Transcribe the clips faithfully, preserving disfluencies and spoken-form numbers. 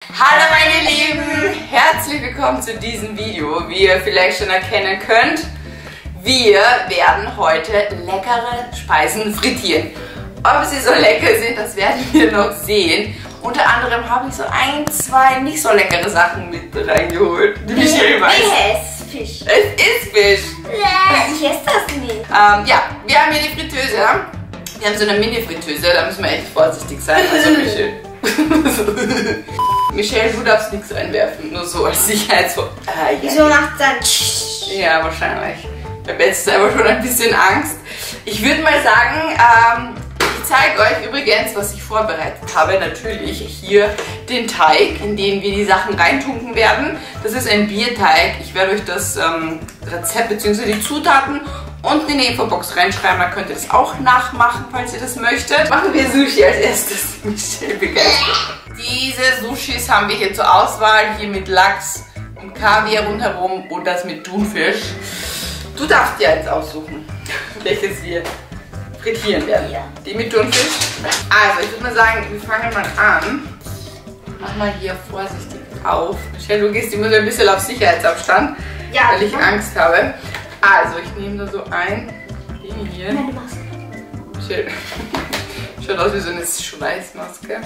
Hallo meine Lieben, herzlich willkommen zu diesem Video. Wie ihr vielleicht schon erkennen könnt, wir werden heute leckere Speisen frittieren. Ob sie so lecker sind, das werden wir noch sehen. Unter anderem habe ich so ein, zwei nicht so leckere Sachen mit reingeholt. Die Michelle weiß. Es ist Fisch. Es ist Fisch. Ich esse das nicht. Ähm, ja, wir haben hier die Fritteuse. Wir haben so eine Mini-Fritteuse, da müssen wir echt vorsichtig sein. Also Michelle. Michelle, du darfst nichts einwerfen, nur so als Sicherheitsvor. Ah, ja. Wieso macht dann? Ja, wahrscheinlich. Ich habe jetzt selber schon ein bisschen Angst. Ich würde mal sagen, ähm, ich zeige euch übrigens, was ich vorbereitet habe. Natürlich hier den Teig, in den wir die Sachen reintunken werden. Das ist ein Bierteig. Ich werde euch das ähm, Rezept bzw. die Zutaten und in die Infobox reinschreiben. Da könnt ihr das auch nachmachen, falls ihr das möchtet. Machen wir Sushi als erstes. Michelle begeistert. Diese Sushis haben wir hier zur Auswahl. Hier mit Lachs und Kaviar rundherum und das mit Thunfisch. Du darfst dir jetzt aussuchen, welches wir frittieren werden. Ja. Die mit Thunfisch. Also, ich würde mal sagen, wir fangen mal an. Mach mal hier vorsichtig auf. Michelle, du gehst immer so ein bisschen auf Sicherheitsabstand, Ja, weil ich Angst habe. Also, ich nehme da so ein Ding hier. Meine Maske. Michelle, schaut aus wie so eine Schweißmaske.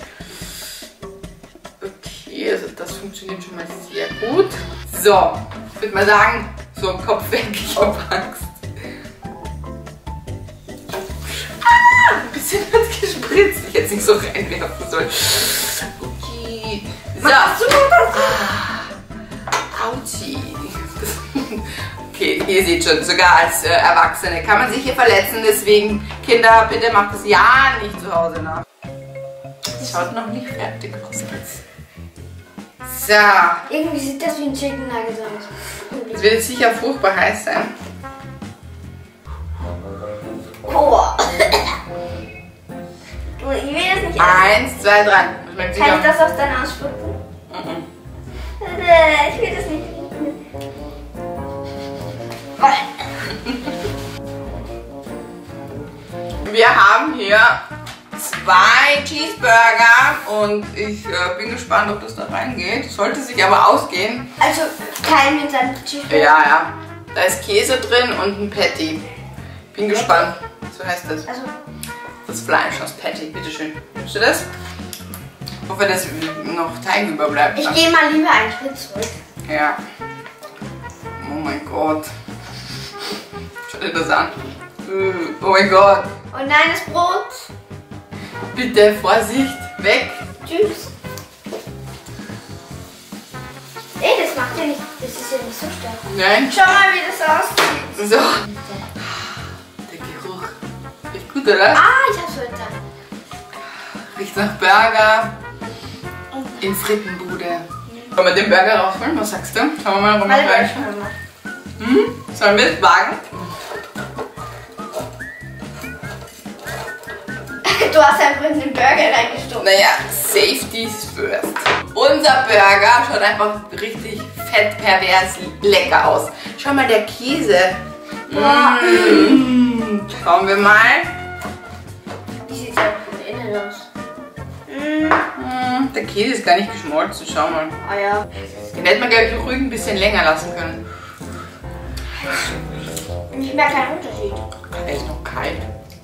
Okay, also das funktioniert schon mal sehr gut. So, ich würde mal sagen, so Kopf weg, ich habe Angst. Ein bisschen hat gespritzt. Ich hätte es nicht so reinwerfen sollen. Okay. So. Machst du das? Ah. Autschi. Okay, ihr seht schon, sogar als äh, Erwachsene kann man sich hier verletzen. Deswegen, Kinder, bitte macht das ja nicht zu Hause nach. Das schaut noch nicht fertig aus. So. Irgendwie sieht das wie ein Chicken Nugget aus. Es wird jetzt sicher furchtbar heiß sein. Oh. Du, ich will das nicht essen. Eins, zwei, drei. Kann ich das auch dann ausspucken? Mhm. Ich will das nicht. Wir haben hier zwei Cheeseburger und ich äh, bin gespannt, ob das da reingeht. Sollte sich aber ausgehen. Also kein mit seinem Cheeseburger. Ja, ja. Da ist Käse drin und ein Patty. Bin gespannt. So heißt das. Also Das Fleisch aus Patty. Bitteschön. Nimmst du das? Ich hoffe, dass noch Teig überbleibt. ich gehe mal lieber einen Schritt zurück. Ja. Oh mein Gott. Schau dir das an. Oh mein Gott. Und nein, das Brot. Bitte, Vorsicht. Weg. Tschüss. Ey, das macht ja nicht. Das ist ja nicht so stark. Nein. Schau mal, wie das aussieht. So. Der Geruch. Riecht gut, oder? Ah, ich hab's heute. Riecht nach Burger. In Frittenbude. Wollen wir den Burger rausholen? Was sagst du? Schauen wir mal, wo wir Warte, rein. warte mal. Hm? Sollen wir es wagen? Du hast einfach in den Burger reingestoßen. Naja, Safety's first. Unser Burger schaut einfach richtig fett, pervers, lecker aus. Schau mal, der Käse. Mmh. Schauen wir mal. Wie sieht's ja von innen aus? Mmh, der Käse ist gar nicht geschmolzen, schau mal. Ah ja. Den hätte man, glaube ich, ruhig ein bisschen länger lassen können. Ich merke keinen Unterschied. Er ist noch kalt.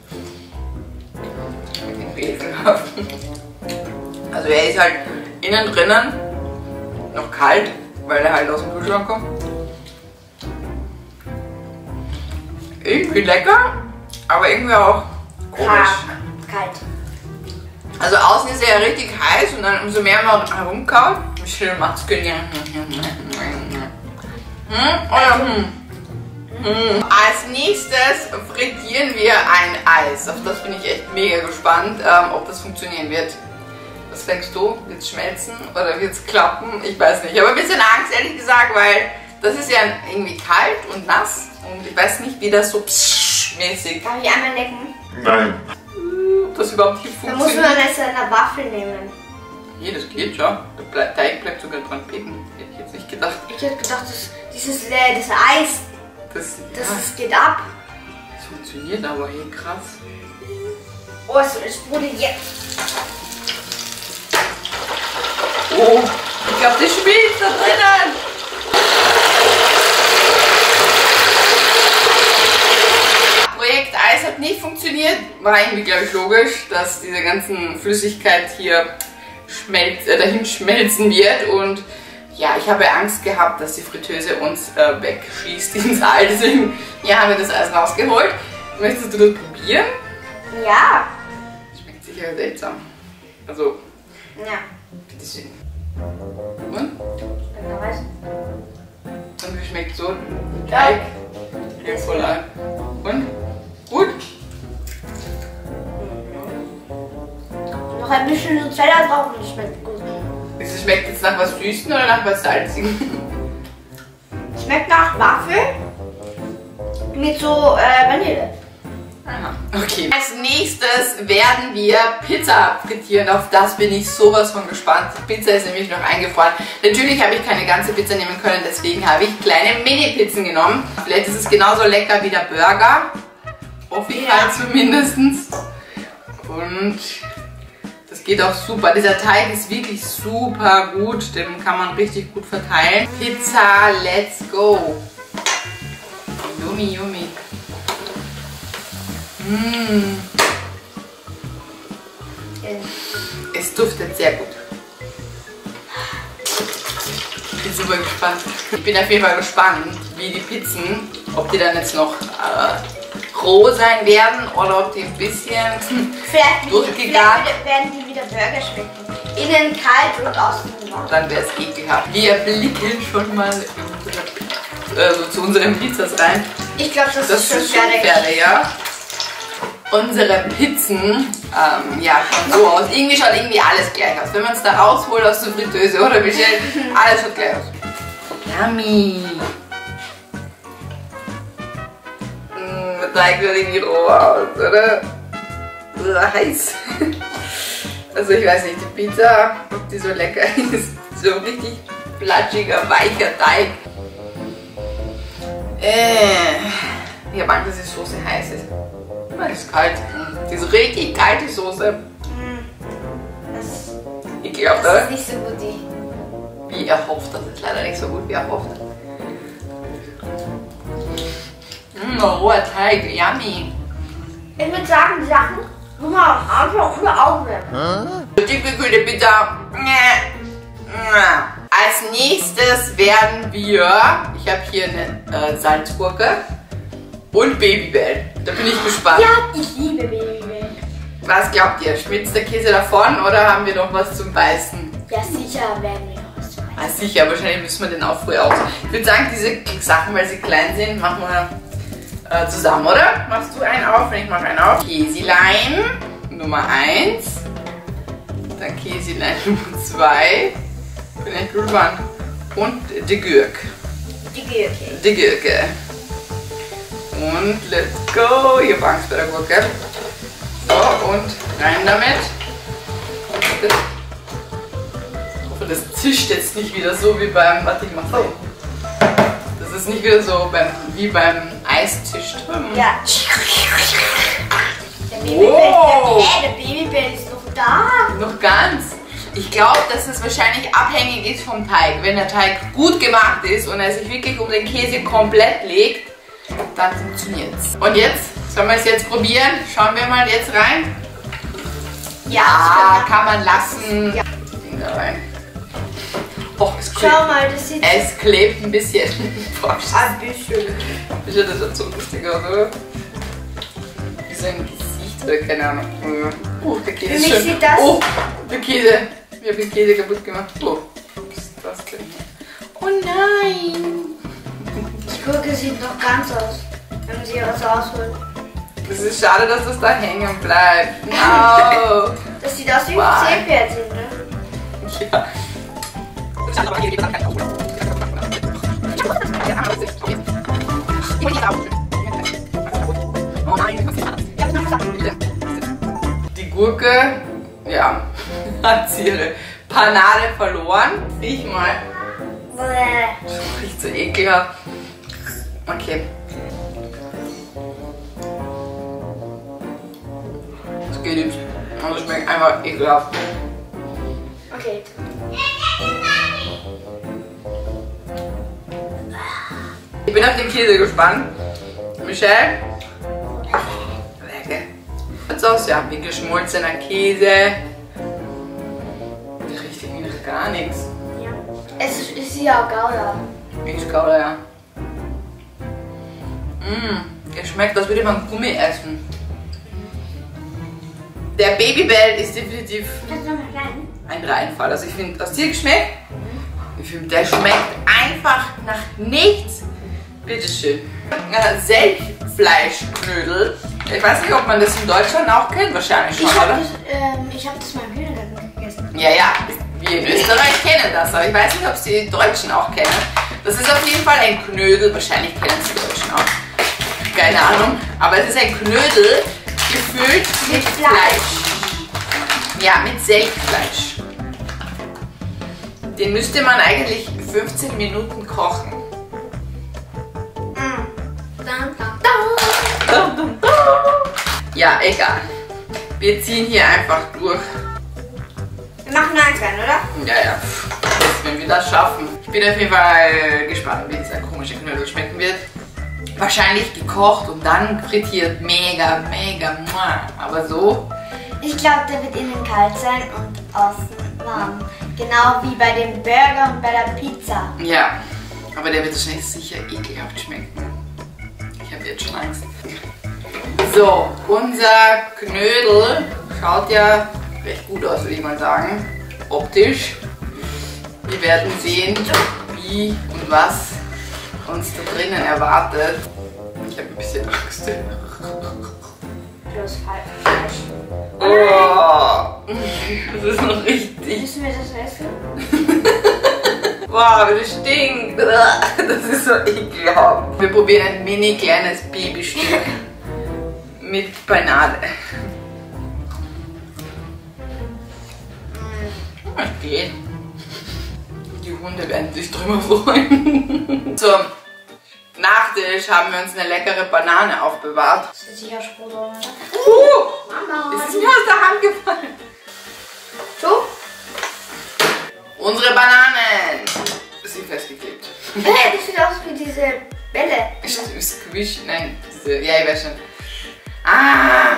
Ekelhaft. Also er ist halt innen drinnen noch kalt, weil er halt aus dem Kühlschrank kommt. Irgendwie lecker, aber irgendwie auch komisch. Kalt. Also außen ist er ja richtig heiß und dann umso mehr man herumkaut. Schön macht's König. Hm? Oder hm? Hm. Als nächstes frittieren wir ein Eis. Auf das bin ich echt mega gespannt, ähm, ob das funktionieren wird. Was denkst du? Wird es schmelzen oder wird es klappen? Ich weiß nicht. Ich habe ein bisschen Angst, ehrlich gesagt, weil das ist ja irgendwie kalt und nass. Und ich weiß nicht, wie das so psch mäßig. Darf ich einmal lecken? Nein. Ob das überhaupt hier Da muss funktioniert. man jetzt eine Waffel nehmen. Hier, das geht schon. Der Ble Teig bleibt sogar dran kleben. Hätte ich jetzt nicht gedacht. Ich hätte gedacht, das, dieses äh, das Eis, Das, das, ja, das geht ab. das funktioniert aber hier krass. Oh, es, es sprudelt jetzt. Oh, ich glaube, das schmilzt da drinnen. Projekt Eis hat nicht funktioniert. War irgendwie, glaube ich, logisch, dass diese ganzen Flüssigkeit hier schmelz, äh, dahin schmelzen wird. Und ja, ich habe Angst gehabt, dass die Fritteuse uns äh, wegschießt ins All. Deswegen ja, haben wir das Eis rausgeholt. Möchtest du das probieren? Ja. Schmeckt sicher seltsam. Also, Ja. bitteschön. Und? Wer weiß. Und wie schmeckt so ein Teig? Ja. Voll an. Und? Gut? Noch ein bisschen Nutella drauf und es schmeckt gut. Es schmeckt jetzt nach was Süßen oder nach was Salzigem? Schmeckt nach Waffel mit so äh, Vanille. Aha, okay. Als nächstes werden wir Pizza frittieren. Auf das bin ich sowas von gespannt. Die Pizza ist nämlich noch eingefroren. Natürlich habe ich keine ganze Pizza nehmen können, deswegen habe ich kleine Mini-Pizzen genommen. Vielleicht ist es genauso lecker wie der Burger. Hoffe ich halt zumindest. Und das geht auch super. Dieser Teig ist wirklich super gut. Den kann man richtig gut verteilen. Pizza, let's go. Yummy, yummy. Mmh. Es duftet sehr gut. Ich bin super gespannt. Ich bin auf jeden Fall gespannt, wie die Pizzen, ob die dann jetzt noch äh, roh sein werden oder ob die ein bisschen durchgegart werden die wieder Burger schmecken. Innen kalt und außen warm. Dann wäre es ekelhaft. Wir blicken schon mal in unsere, äh, so zu unseren Pizzas rein. Ich glaube, das, Das ist schon ist schon fertig. fertig, ja. Unsere Pizzen, ähm, ja, schauen so aus. Irgendwie schaut irgendwie alles gleich aus. Wenn man es da rausholt aus der Fritteuse oder bestellt, alles schaut gleich aus. Yummy. Mm, der Teig sieht irgendwie roh aus, oder? Oder heiß. Also ich weiß nicht, die Pizza, ob die so lecker ist. So ein richtig platschiger, weicher Teig. Äh, ich habe Angst, dass die Soße heiß ist. Die ist kalt. Diese richtig kalte Soße. Das, Ekelhaft, das oder? ist nicht so gut. Die. Wie erhofft. Das ist leider nicht so gut wie erhofft. Mmm, roher Teig. Yummy. Ich würde sagen, die Sachen muss man am Anfang über Augen werden. Die gekühlte Pizza. Als nächstes werden wir, ich habe hier eine äh, Salzgurke und Babybel. Da bin ich gespannt. Ja, ich liebe Babybel. Was glaubt ihr? Schmilzt der Käse davon oder haben wir noch was zum Beißen? Ja, sicher werden wir noch was zu Ah, sicher, wahrscheinlich müssen wir den auch früh aus. Ich würde sagen, diese Sachen, weil sie klein sind, machen wir äh, zusammen, oder? Machst du einen auf und ich mache einen auf. Käselein Nummer eins. Dann Käselein Nummer zwei. Bin echt gespannt. Und die Gürk. Die Gürke. Die Gurke. Und let's go. Ich hab Angst bei der Gurke. So, und rein damit. Das, ich hoffe, das zischt jetzt nicht wieder so wie beim. Warte, ich mach's so. Das ist nicht wieder so beim, wie beim Eistisch. Ja. Der Babybel, Wow. der, der Babybel ist noch da. Noch ganz. Ich glaube, dass es wahrscheinlich abhängig ist vom Teig. Wenn der Teig gut gemacht ist und er sich wirklich um den Käse komplett legt, dann funktioniert es. Und jetzt, sollen wir es jetzt probieren? Schauen wir mal jetzt rein. Ja, kann man lassen. Ja. Da rein. Oh, es klebt. Schau mal, das sieht Es klebt ein bisschen. Boah, ein bisschen. das schaut so lustig aus, oder? Wie so ein Gesicht oder keine Ahnung. Oh, der Käse Für ist mich schön. sieht das- Oh, der Käse. Ich habe den Käse kaputt gemacht. Oh, was ist das denn? Oh nein. Die Gurke sieht noch ganz aus, wenn man sie was rausholt. Es ist schade, dass das da hängen bleibt. No. Das sieht aus wie Why? ein Zähnpferdchen, ne? Ja. Die Gurke, ja, hat sie ihre Panade verloren. Riech mal. Bäh. Das riecht so ekelhaft. Okay. Das geht nicht. Das schmeckt einfach ekelhaft. Okay. Ich bin auf den Käse gespannt. Michelle? Lecker. Schaut's aus, ja, wie geschmolzener Käse. Richtig nach gar nichts. Ja. Es ist, ist ja Gouda. Ich glaube, ja. Mmh, es schmeckt, als würde man Gummi essen. Der Babybel ist definitiv Kannst du noch mal rein? ein Reinfall. Also ich finde, das dir geschmeckt? Ich finde, der schmeckt einfach nach nichts. Bitteschön. Äh, Selchfleischknödel. Ich weiß nicht, ob man das in Deutschland auch kennt. Wahrscheinlich schon, Ich habe oder? das, ähm, ich hab das mal im Kühlschrank gegessen. Ja, ja. Wir in Österreich kennen das, aber ich weiß nicht, ob es die Deutschen auch kennen. Das ist auf jeden Fall ein Knödel. Wahrscheinlich kennen es die Deutschen auch. Keine Ahnung. Aber es ist ein Knödel gefüllt mit, mit Fleisch. Fleisch. Ja, mit Selchfleisch. Den müsste man eigentlich fünfzehn Minuten kochen. Mm. Dun, dun, dun. Ja, egal. Wir ziehen hier einfach durch. Wir machen eins rein, oder? Ja, ja. Wenn wir das schaffen. Ich bin auf jeden Fall gespannt, wie dieser komische Knödel schmecken wird. Wahrscheinlich gekocht und dann frittiert. Mega, mega. Aber so. Ich glaube, der wird innen kalt sein und außen warm. Genau wie bei dem Burger und bei der Pizza. Ja, aber der wird wahrscheinlich sicher ekelhaft schmecken. Ich habe jetzt schon Angst. So, unser Knödel schaut ja recht gut aus, würde ich mal sagen. Optisch. Wir werden sehen, wie und was uns da drinnen erwartet. Ich habe ein bisschen Angst. Plus Fleisch. Oh, das ist noch richtig. Müssen wir das essen? Wow, das stinkt. Das ist so ekelhaft. Wir probieren ein mini kleines Babystück mit Banane. Das geht. Die Hunde werden sich drüber freuen. Zum Nachtisch haben wir uns eine leckere Banane aufbewahrt. Das ist sicher Sprudel, oder? Uh, Mama. es ist mir aus der Hand gefallen. So? Unsere Bananen sind festgeklebt. Hey, das sieht aus wie diese Bälle. Squish, nein, diese, ja, ich weiß schon. Ah!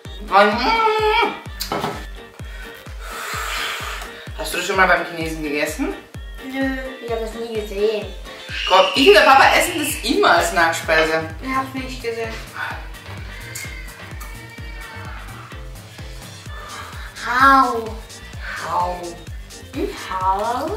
Hast du das schon mal beim Chinesen gegessen? Nö, ich habe das nie gesehen. Gott, ich und der Papa essen das immer als Nachspeise. Ich hab's nicht gesehen. Hau. Hau. Hau.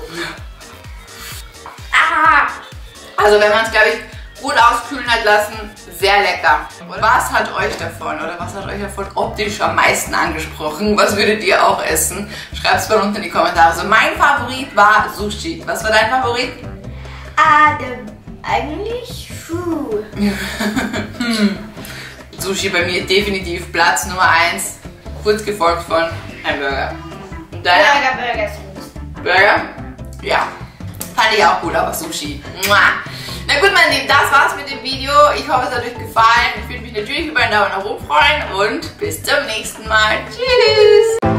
Ah! Also wenn man es, glaube ich, gut auskühlen hat lassen, sehr lecker. Was hat euch davon oder was hat euch davon optisch am meisten angesprochen? Was würdet ihr auch essen? Schreibt es mal unten in die Kommentare. Also mein Favorit war Sushi. Was war dein Favorit? Ah, der, eigentlich, puh. hm. Sushi bei mir definitiv Platz Nummer eins. Kurz gefolgt von ein Burger. Und deiner? Burger, Burger sind. Burger? Ja. Fand ich auch gut, aber Sushi. Mua. Na gut, meine Lieben, das war's mit dem Video. Ich hoffe, es hat euch gefallen. Ich würde mich natürlich über einen Daumen nach oben freuen und bis zum nächsten Mal. Tschüss!